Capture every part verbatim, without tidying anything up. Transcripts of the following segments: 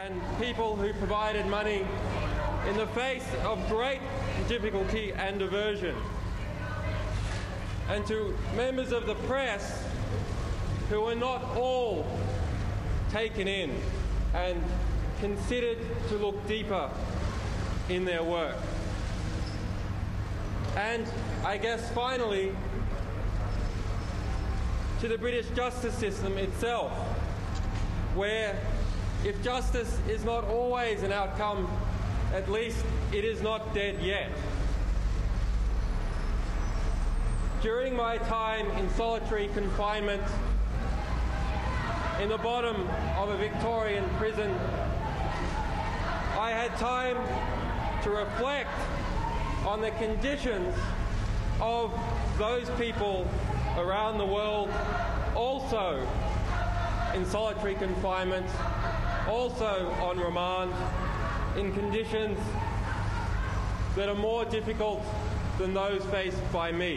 and people who provided money in the face of great difficulty and aversion. And to members of the press who were not all taken in and considered to look deeper in their work. And I guess finally, to the British justice system itself, where if justice is not always an outcome, at least it is not dead yet. During my time in solitary confinement in the bottom of a Victorian prison, I had time to reflect on the conditions of those people around the world also in solitary confinement, also on remand, in conditions that are more difficult than those faced by me.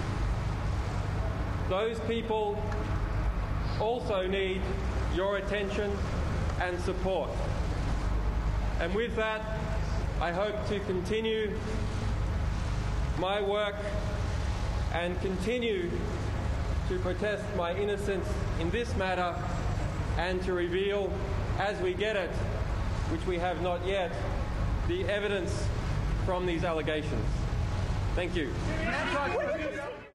Those people also need your attention and support. And with that, I hope to continue my work and continue to protest my innocence in this matter and to reveal, as we get it, which we have not yet, the evidence from these allegations. Thank you.